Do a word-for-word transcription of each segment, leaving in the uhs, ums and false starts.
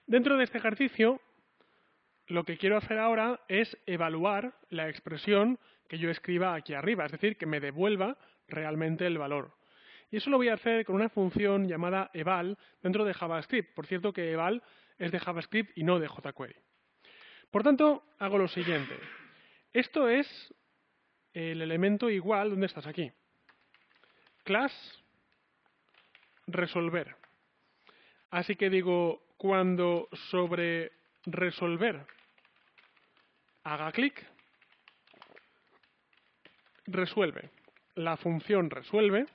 Dentro de este ejercicio, lo que quiero hacer ahora es evaluar la expresión que yo escriba aquí arriba, es decir, que me devuelva realmente el valor. Y eso lo voy a hacer con una función llamada eval dentro de JavaScript. Por cierto que eval es de JavaScript y no de jQuery. Por tanto, hago lo siguiente. Esto es el elemento igual. ¿Dónde estás? Aquí. Class resolver. Así que digo, cuando sobre resolver haga clic, resuelve. La función resuelve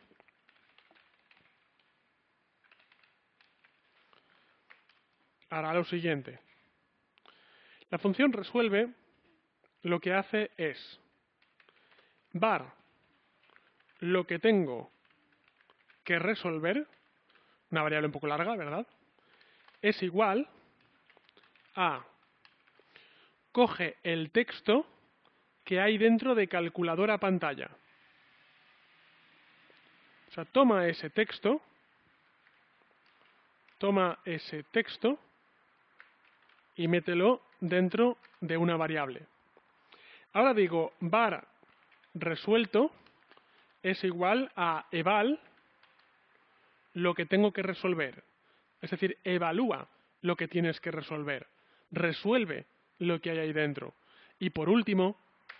hará lo siguiente. La función resuelve lo que hace es var lo que tengo que resolver, una variable un poco larga, ¿verdad? Es igual a coge el texto que hay dentro de calculadora pantalla. O sea, toma ese texto, toma ese texto y mételo dentro de una variable. Ahora digo var resuelto es igual a eval lo que tengo que resolver. Es decir, evalúa lo que tienes que resolver. Resuelve lo que hay ahí dentro. Y por último,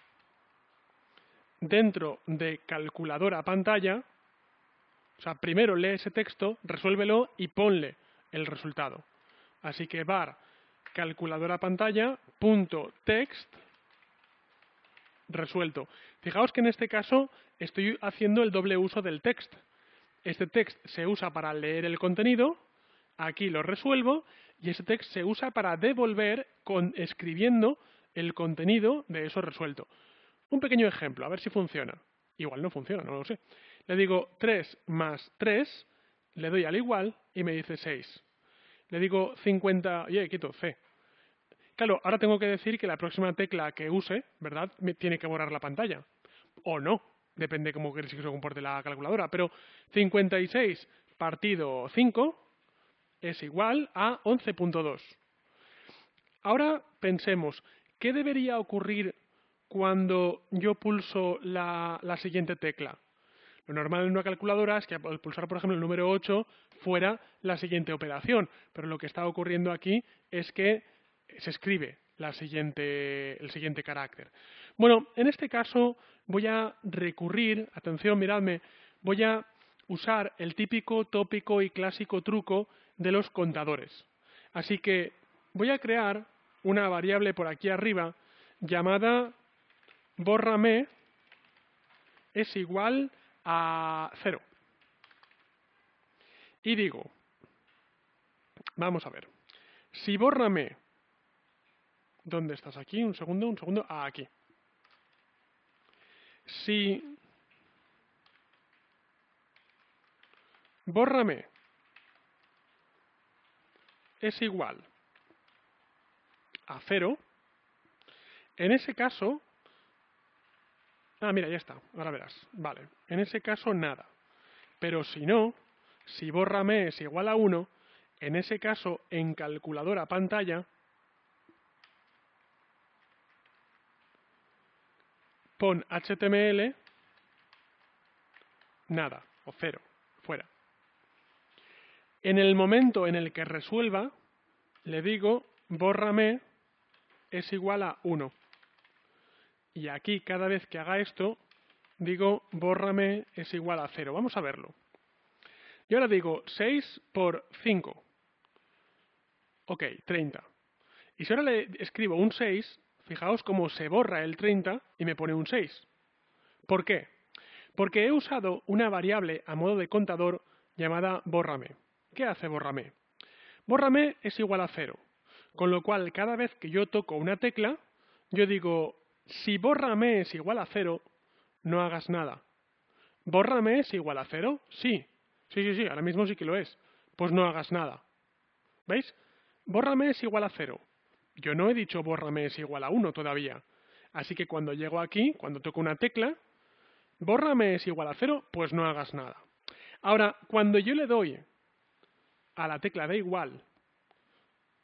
dentro de calculadora pantalla, o sea, primero lee ese texto, resuélvelo y ponle el resultado. Así que var calculadora pantalla punto text resuelto. Fijaos que en este caso estoy haciendo el doble uso del text. Este text se usa para leer el contenido, aquí lo resuelvo, y ese text se usa para devolver con, escribiendo el contenido de eso resuelto. Un pequeño ejemplo, a ver si funciona. Igual no funciona, no lo sé. Le digo tres más tres, le doy al igual y me dice seis. Le digo cincuenta, oye, quito, C. Claro, ahora tengo que decir que la próxima tecla que use, ¿verdad?, me tiene que borrar la pantalla. O no, depende cómo queréis que se comporte la calculadora. Pero cincuenta y seis partido cinco es igual a once punto dos. Ahora pensemos, ¿qué debería ocurrir cuando yo pulso la, la siguiente tecla? Lo normal en una calculadora es que al pulsar, por ejemplo, el número ocho fuera la siguiente operación, pero lo que está ocurriendo aquí es que se escribe la siguiente, el siguiente carácter. Bueno, en este caso voy a recurrir, atención, miradme, voy a usar el típico, tópico y clásico truco de los contadores. Así que voy a crear una variable por aquí arriba llamada bórrame es igual a cero. Y digo, vamos a ver, si bórrame, ¿dónde estás? Aquí, un segundo, un segundo, ah, aquí. Si bórrame es igual a cero, en ese caso, ah, mira, ya está, ahora verás, vale, en ese caso nada. Pero si no, si bórrame es igual a uno, en ese caso, en calculadora pantalla, pon H T M L, nada, o cero, fuera. En el momento en el que resuelva, le digo, bórrame es igual a uno. Y aquí, cada vez que haga esto, digo, bórrame es igual a cero. Vamos a verlo. Y ahora digo, seis por cinco. Ok, treinta. Y si ahora le escribo un seis, fijaos cómo se borra el treinta y me pone un seis. ¿Por qué? Porque he usado una variable a modo de contador llamada bórrame. ¿Qué hace bórrame? Bórrame es igual a cero, con lo cual cada vez que yo toco una tecla, yo digo, si bórrame es igual a cero, no hagas nada. ¿Bórrame es igual a cero? Sí. Sí, sí, sí, ahora mismo sí que lo es. Pues no hagas nada. ¿Veis? Bórrame es igual a cero. Yo no he dicho bórrame es igual a uno todavía. Así que cuando llego aquí, cuando toco una tecla, bórrame es igual a cero, pues no hagas nada. Ahora, cuando yo le doy a la tecla de igual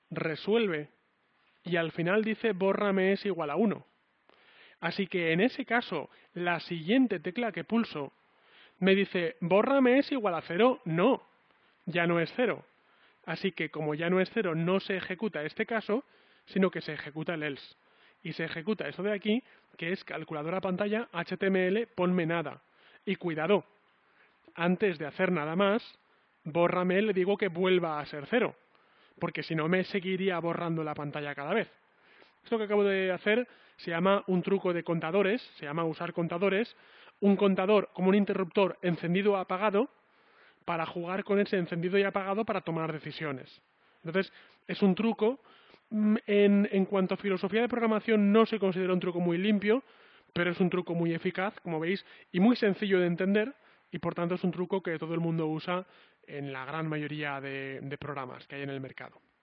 resuelve y al final dice bórrame es igual a uno. Así que en ese caso, la siguiente tecla que pulso me dice bórrame es igual a cero. No, ya no es cero. Así que como ya no es cero, no se ejecuta este caso, sino que se ejecuta el else. Y se ejecuta eso de aquí, que es calculadora pantalla H T M L, ponme nada. Y cuidado, antes de hacer nada más, bórrame le digo que vuelva a ser cero, porque si no me seguiría borrando la pantalla cada vez. Esto que acabo de hacer se llama un truco de contadores, se llama usar contadores, un contador como un interruptor encendido o apagado, para jugar con ese encendido y apagado para tomar decisiones. Entonces, es un truco. En, en cuanto a filosofía de programación no se considera un truco muy limpio, pero es un truco muy eficaz, como veis, y muy sencillo de entender, y por tanto es un truco que todo el mundo usa en la gran mayoría de, de programas que hay en el mercado.